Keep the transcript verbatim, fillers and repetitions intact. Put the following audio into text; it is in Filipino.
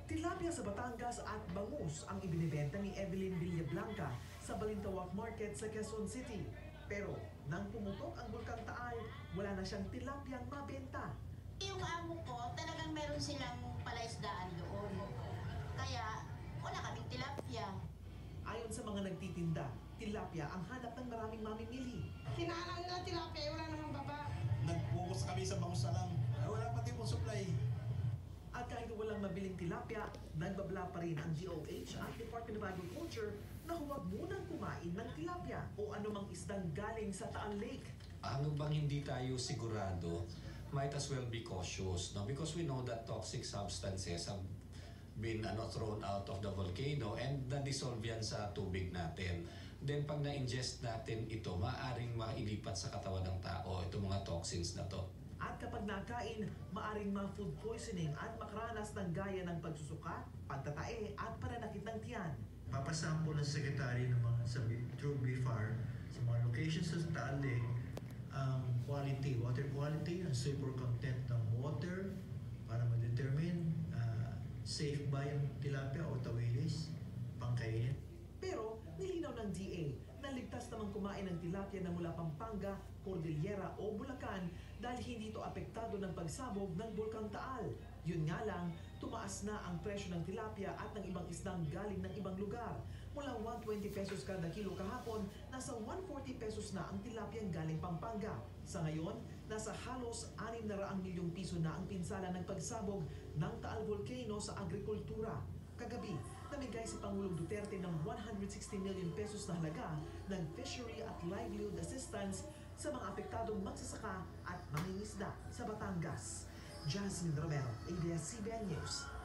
Tilapia sa Batangas at bangus ang ibinibenta ni Evelyn Villablanca sa Balintawak Market sa Quezon City. Pero nang pumutok ang Bulkang Taal, wala na siyang tilapiyang mabenta. Yung amo ko, talagang meron silang palaisdaan doon. Kaya wala kaming tilapia. Ayon sa mga nagtitinda, tilapia ang hanap ng maraming mamimili. Hinahanap nila tilapia, wala namang baba. Nag-focus kami sa bangus na lang. Wala pati pong supply. At kahit walang mabiling tilapia, nagbabla pa rin ang D O H at Department of Agriculture na huwag munang kumain ng tilapia o anumang isdang galing sa Taal Lake. Hanggang bang hindi tayo sigurado, might as well be cautious, no? Because we know that toxic substances have been ano, thrown out of the volcano and na-dissolve yan sa tubig natin. Then pag na-ingest natin ito, maaaring mailipat sa katawan ng tao itong mga toxins na to. At kapag nakain, maaring ma-food poisoning at makaranas ng gaya ng pagsusuka, pagtatae at pananakit ng tiyan. Papasample ng secretary ng mga sa through B F A R sa mga locations sa Taal Lake ang um, quality, water quality, ang sulfur content ng water para ma-determine uh, safe ba yung tilapia o tawilis pangkainin. Pero nilinaw ng D A na ligtas namang kumain ng tilapia na mula Pampanga, Cordillera o Bulacan dahil hindi ito apektado ng pagsabog ng Bulkang Taal. Yun nga lang, tumaas na ang presyo ng tilapia at ng ibang isdang galing ng ibang lugar. Mula one hundred twenty pesos kada kilo kahapon, nasa one hundred forty pesos na ang tilapia galing Pampanga. Sa ngayon, nasa halos anim na raang milyong piso na ang pinsala ng pagsabog ng Taal Volcano sa agrikultura. Kagabi, namigay si Pangulong Duterte ng one hundred sixty million pesos na halaga ng fishery at livelihood assistance sa mga apektadong magsasaka at mangingisda sa Batangas. Jasmine Romero, A B S C B N News.